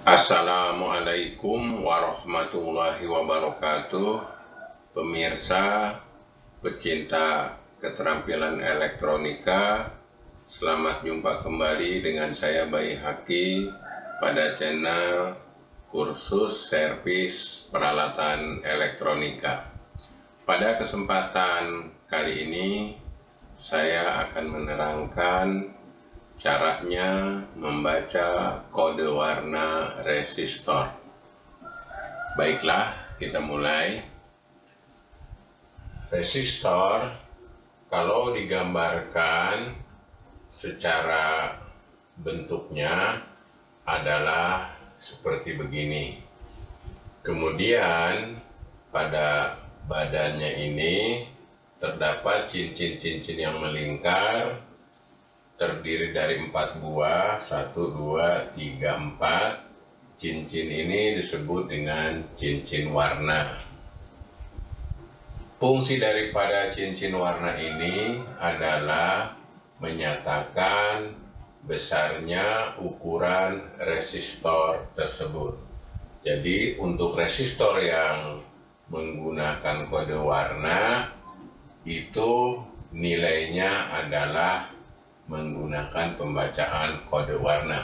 Assalamualaikum warahmatullahi wabarakatuh. Pemirsa, pecinta keterampilan elektronika, selamat jumpa kembali dengan saya Bayi Haki pada channel kursus servis peralatan elektronika. Pada kesempatan kali ini saya akan menerangkan caranya membaca kode warna resistor. Baiklah, kita mulai. Resistor kalau digambarkan secara bentuknya adalah seperti begini. Kemudian pada badannya ini terdapat cincin-cincin yang melingkar, terdiri dari 4 buah, 1, 2, 3, 4. Cincin ini disebut dengan cincin warna. Fungsi daripada cincin warna ini adalah menyatakan besarnya ukuran resistor tersebut. Jadi untuk resistor yang menggunakan kode warna itu nilainya adalah menggunakan pembacaan kode warna.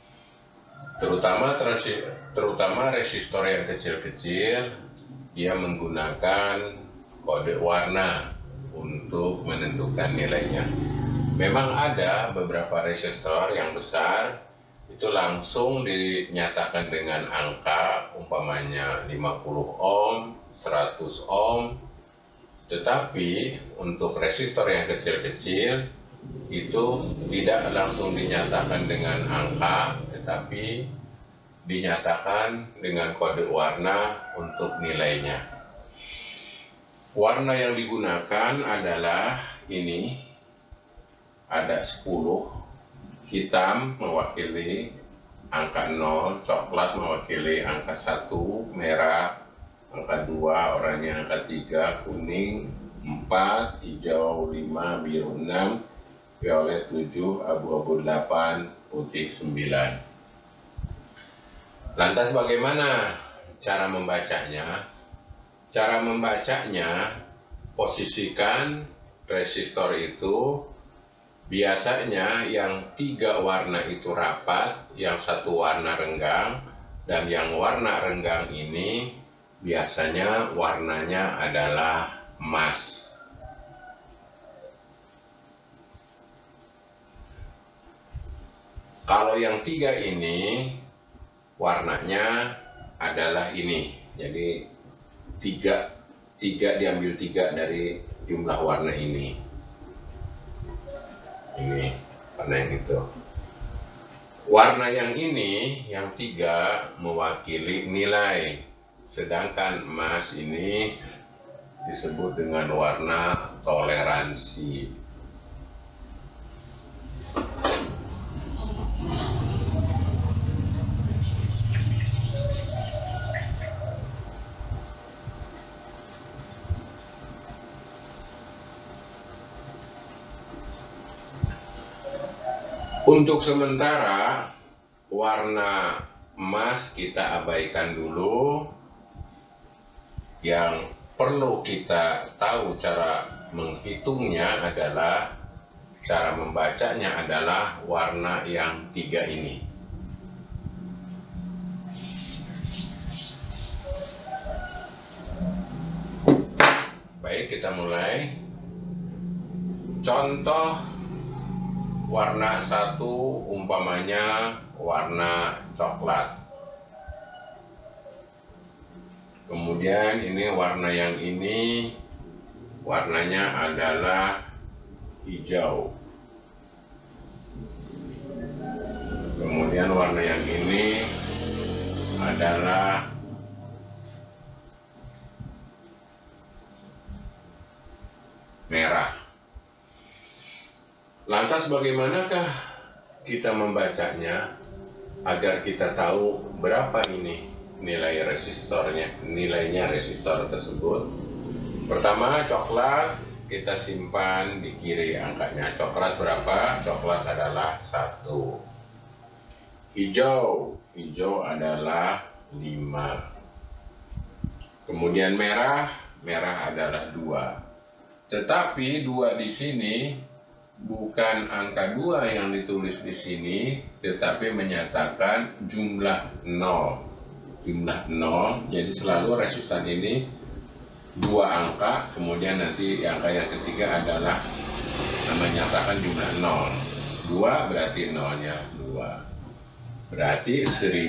Terutama resistor yang kecil-kecil, dia menggunakan kode warna untuk menentukan nilainya. Memang ada beberapa resistor yang besar itu langsung dinyatakan dengan angka, umpamanya 50 ohm, 100 ohm. Tetapi untuk resistor yang kecil-kecil itu tidak langsung dinyatakan dengan angka, tetapi dinyatakan dengan kode warna untuk nilainya. Warna yang digunakan adalah ini, ada 10. Hitam mewakili angka 0, coklat mewakili angka 1, merah angka 2, oranye angka 3, kuning 4, hijau 5, biru 6, violet 7, abu-abu 8, putih 9. Lantas bagaimana cara membacanya? Cara membacanya, posisikan resistor itu, biasanya yang 3 warna itu rapat, yang 1 warna renggang, dan yang warna renggang ini biasanya warnanya adalah emas. Kalau yang 3 ini warnanya adalah ini. Jadi 3 diambil 3 dari jumlah warna ini. Ini warna yang itu. Warna yang ini, yang 3 mewakili nilai. Sedangkan emas ini disebut dengan warna toleransi. Untuk sementara warna emas kita abaikan dulu. Yang perlu kita tahu cara menghitungnya adalah, cara membacanya adalah warna yang 3 ini. Baik, kita mulai. Contoh warna 1 umpamanya warna coklat. Kemudian ini warna yang ini warnanya adalah hijau. Kemudian warna yang ini adalah merah. Lantas bagaimanakah kita membacanya agar kita tahu berapa ini nilai resistornya, nilainya resistor tersebut? Pertama, coklat kita simpan di kiri angkanya. Coklat berapa? Coklat adalah 1. hijau, hijau adalah 5. Kemudian merah, merah adalah 2. Tetapi 2 di sini bukan angka 2 yang ditulis di sini, tetapi menyatakan jumlah 0. Jumlah 0, jadi selalu resistan ini 2 angka, kemudian nanti angka yang ketiga adalah menyatakan jumlah 0. 2 berarti 0-nya 2. Berarti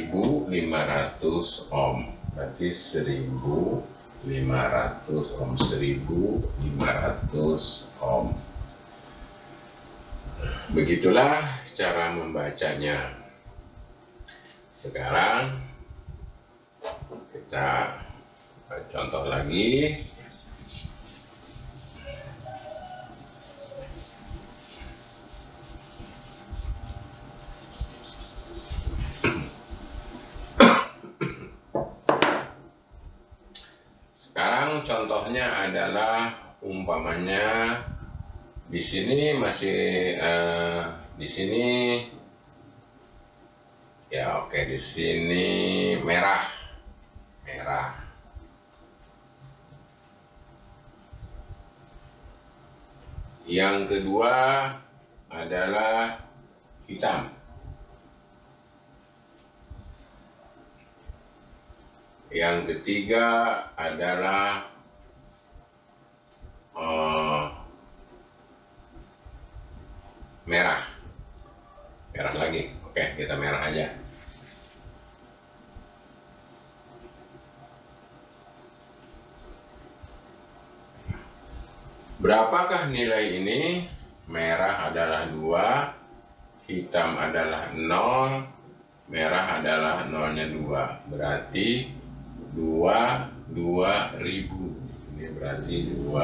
1500 ohm. Berarti 1500 ohm. 1500 ohm. Begitulah cara membacanya. Sekarang kita contoh lagi. Sekarang contohnya adalah umpamanya di sini masih di sini ya, oke, di sini merah. Yang kedua adalah hitam. Yang ketiga adalah merah. Merah lagi. Oke, kita merah aja. Berapakah nilai ini? Merah adalah 2, hitam adalah 0, merah adalah 0-nya 2. Berarti 2000. Ini berarti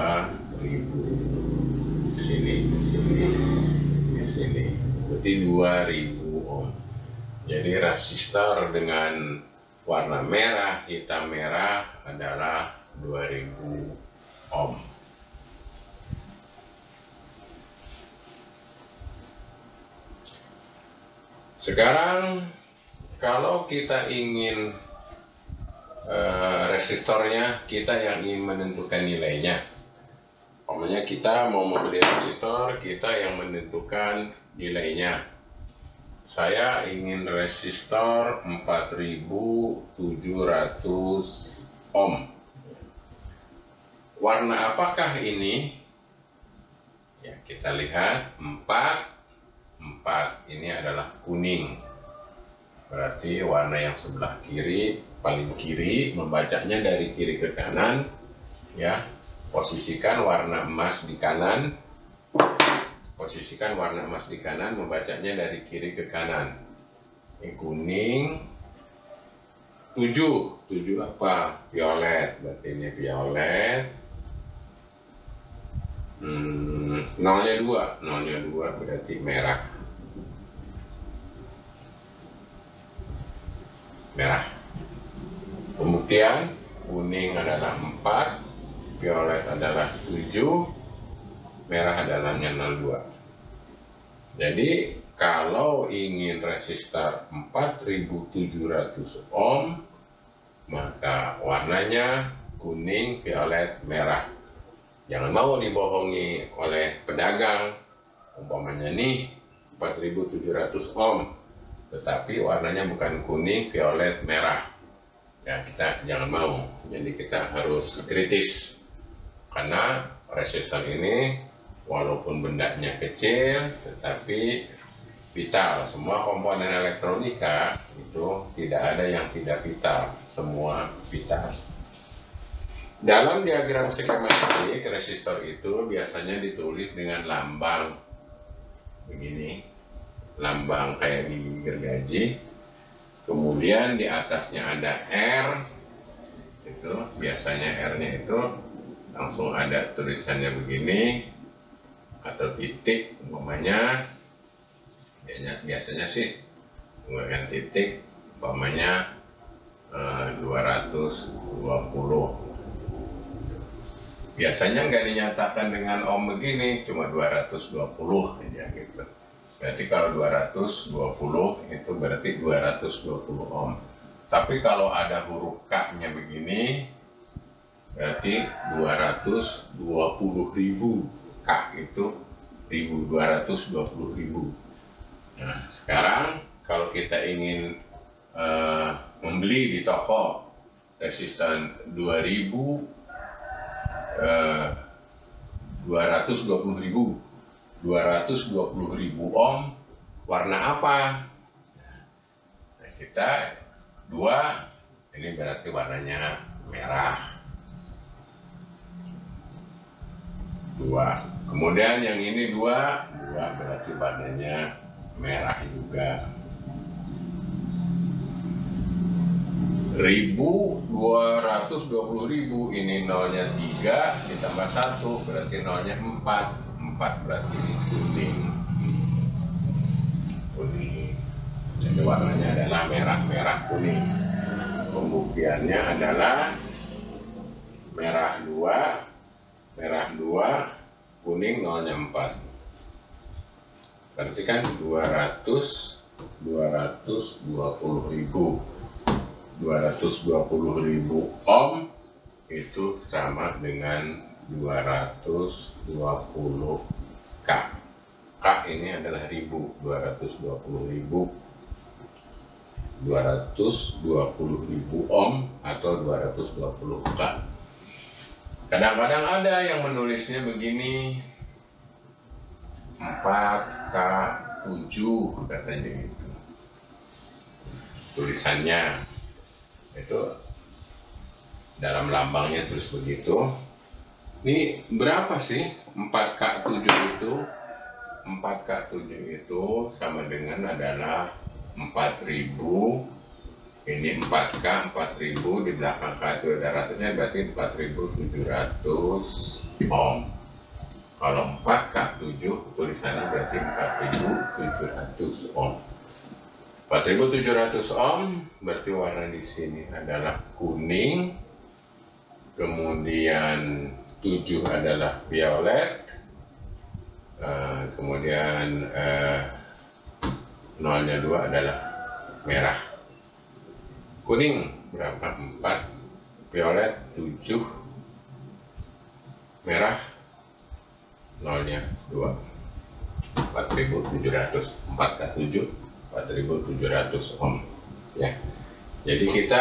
2000. Di sini. Berarti 2000 ohm. Jadi resistor dengan warna merah, hitam merah adalah 2000 ohm. Sekarang kalau kita ingin resistornya, kita yang ingin menentukan nilainya. Pokoknya kita mau membeli resistor, kita yang menentukan nilainya. Saya ingin resistor 4700 ohm. Warna apakah ini? Ya, kita lihat 4 ini adalah kuning. Berarti warna yang sebelah kiri, paling kiri, membacanya dari kiri ke kanan. Ya, posisikan warna emas di kanan. Posisikan warna emas di kanan, membacanya dari kiri ke kanan. Ini kuning. 7 apa? Violet. Berarti ini violet. 0-nya 2 berarti merah. Pembuktian, kuning adalah 4, violet adalah 7, merah adalah 02. Jadi kalau ingin resistor 4700 ohm, maka warnanya kuning, violet, merah. Jangan mau dibohongi oleh pedagang, umpamanya nih 4700 ohm, tetapi warnanya bukan kuning, violet, merah. Ya, kita jangan mau. Jadi kita harus kritis, karena resistor ini walaupun bendanya kecil, tetapi vital. Semua komponen elektronika itu tidak ada yang tidak vital, semua vital. Dalam diagram skematik, resistor itu biasanya ditulis dengan lambang begini, lambang kayak di gergaji. Kemudian di atasnya ada R, itu biasanya R-nya itu langsung ada tulisannya begini, atau titik, umpamanya biasanya sih menggunakan titik, umpamanya 220. Biasanya nggak dinyatakan dengan ohm begini, cuma 220 aja gitu. Berarti kalau 220 itu berarti 220 ohm. Tapi kalau ada huruf K-nya begini, berarti 220.000. K itu 220.000. Nah, sekarang kalau kita ingin membeli di toko resistan 220.000 ohm, warna apa? Nah, kita 2, ini berarti warnanya merah. 2. Kemudian yang ini 2 berarti warnanya merah juga. 220.000, ini nolnya 3 ditambah 1 berarti nolnya 4 berarti kuning. Jadi warnanya adalah merah kuning. Pembuktiannya adalah merah 2 kuning nolnya 4. Berarti kan 220.000 ohm itu sama dengan 220 K. K ini adalah ribu, 220.000 ohm atau 220 K. Kadang-kadang ada yang menulisnya begini, 4K7 katanya gitu. Tulisannya itu dalam lambangnya tulis begitu. Ini berapa sih 4K7 itu? 4K7 itu sama dengan adalah 4.000. Ini 4K, 4.000 di belakang K itu ada ratusnya, berarti 4.700 ohm. Kalau 4K7 tulisannya berarti 4.700 ohm. 4.700 ohm berarti warna di sini adalah kuning, kemudian 7 adalah violet, kemudian 0-nya 2 adalah merah. Kuning berapa? 4, violet 7, merah 0-nya 2. 4.700, 4K7 4.700 ohm ya. Jadi kita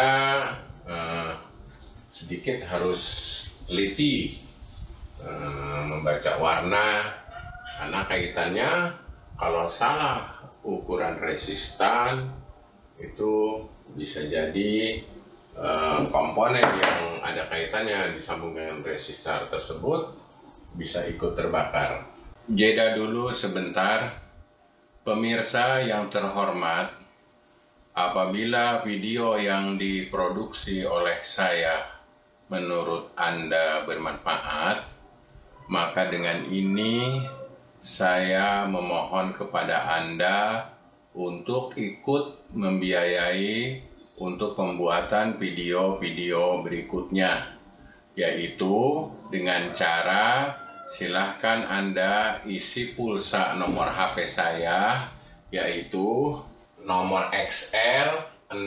sedikit harus teliti membaca warna, karena kaitannya kalau salah ukuran resistan itu bisa jadi komponen yang ada kaitannya disambung dengan resistor tersebut bisa ikut terbakar. Jeda dulu sebentar. Pemirsa yang terhormat, apabila video yang diproduksi oleh saya menurut Anda bermanfaat, maka dengan ini saya memohon kepada Anda untuk ikut membiayai untuk pembuatan video-video berikutnya, yaitu dengan cara silahkan Anda isi pulsa nomor HP saya, yaitu nomor XL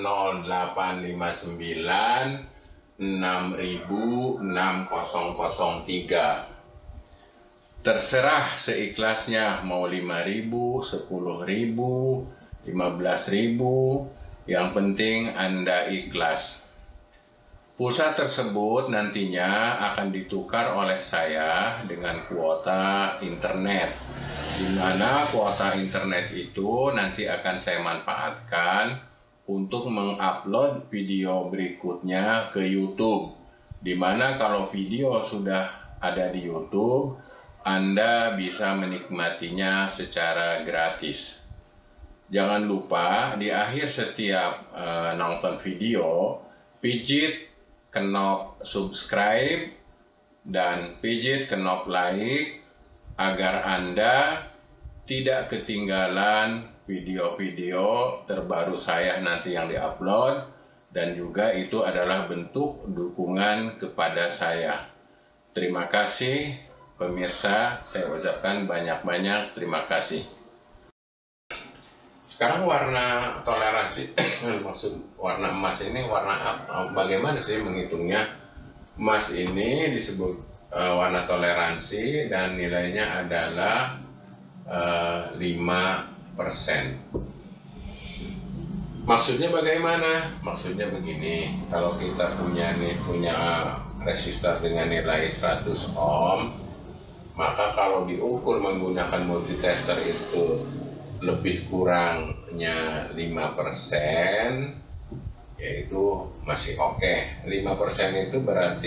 0859 6003. Terserah seikhlasnya, mau 5.000, 10.000, 15.000, yang penting Anda ikhlas. Pulsa tersebut nantinya akan ditukar oleh saya dengan kuota internet, di mana kuota internet itu nanti akan saya manfaatkan untuk mengupload video berikutnya ke YouTube, di mana kalau video sudah ada di YouTube, Anda bisa menikmatinya secara gratis. Jangan lupa di akhir setiap nonton video, pijit knob subscribe dan pijit knob like agar Anda tidak ketinggalan video-video terbaru saya nanti yang diupload, dan juga itu adalah bentuk dukungan kepada saya. Terima kasih pemirsa, saya ucapkan banyak-banyak terima kasih. Sekarang warna toleransi, maksud warna emas ini warna bagaimana sih menghitungnya? Emas ini disebut warna toleransi dan nilainya adalah 5%. Maksudnya bagaimana? Maksudnya begini, kalau kita punya resistor dengan nilai 100 ohm, maka kalau diukur menggunakan multitester itu lebih kurangnya 5%, yaitu masih oke. 5% itu berarti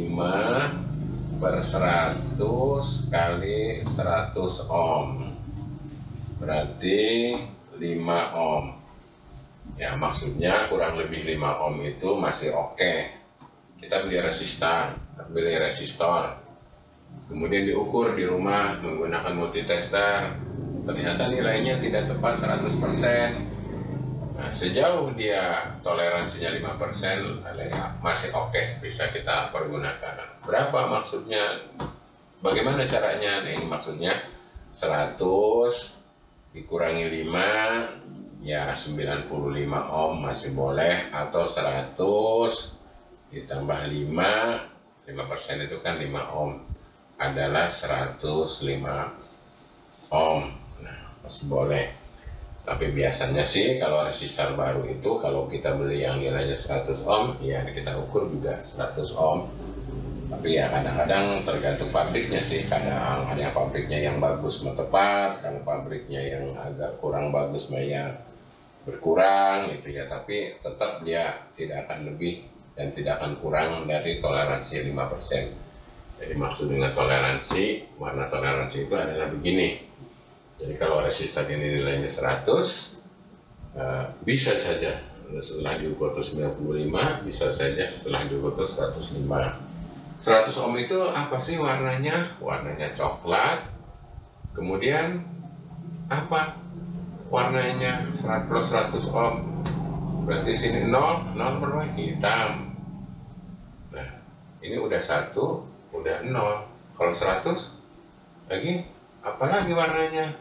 5/100 kali 100 ohm, berarti 5 ohm. Ya, maksudnya kurang lebih 5 ohm itu masih oke. Kita beli resistor, kemudian diukur di rumah menggunakan multitester, ternyata nilainya tidak tepat 100%. Nah, sejauh dia toleransinya 5%, masih oke, bisa kita pergunakan. Berapa maksudnya? Bagaimana caranya? Nah, ini maksudnya 100 dikurangi 5, ya 95 ohm masih boleh, atau 100 ditambah 5% itu kan 5 ohm, adalah 105 ohm. Nah, masih boleh. Tapi biasanya sih kalau resistor baru itu, kalau kita beli yang nilainya 100 ohm, ya kita ukur juga 100 ohm. Tapi ya kadang-kadang tergantung pabriknya sih. Kadang ada yang pabriknya yang bagus mau tepat, kadang pabriknya yang agak kurang bagus ya berkurang gitu ya. Tapi tetap dia tidak akan lebih dan tidak akan kurang dari toleransi 5%. Jadi maksud dengan toleransi, warna toleransi itu adalah begini. Jadi kalau resistor ini nilainya 100, bisa saja setelah diukur 95, bisa saja setelah diukur 105. 100 ohm itu apa sih warnanya? Warnanya coklat. Kemudian apa? Warnanya 100 ohm. Berarti sini 0 berapa? Hitam. Nah, ini udah 1, udah 0. Kalau 100 lagi, apa lagi warnanya?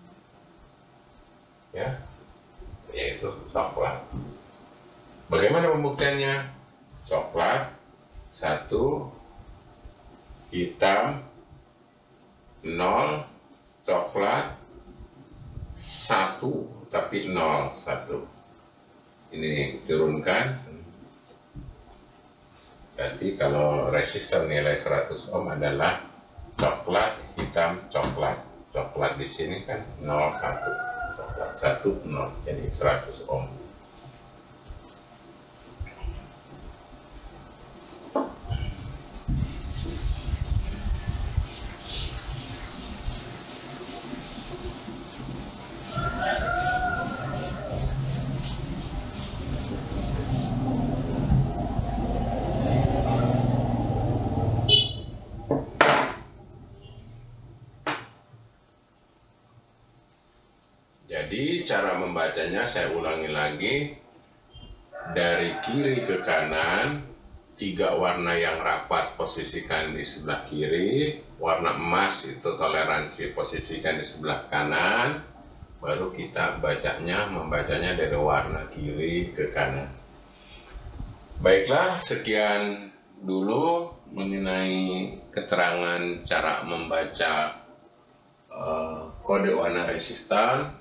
Ya, yaitu coklat. Bagaimana pembuktiannya? Coklat 1, hitam 0, coklat 1 tapi 0, 1. Ini turunkan. Berarti kalau resistor nilai 100 ohm adalah coklat, hitam, coklat. Coklat di sini kan 0, 1. Coklat 1, 0. Jadi 100 ohm. Jadi cara membacanya saya ulangi lagi, dari kiri ke kanan, 3 warna yang rapat posisikan di sebelah kiri, warna emas itu toleransi posisikan di sebelah kanan, baru kita membacanya dari warna kiri ke kanan. Baiklah, sekian dulu mengenai keterangan cara membaca kode warna resistor.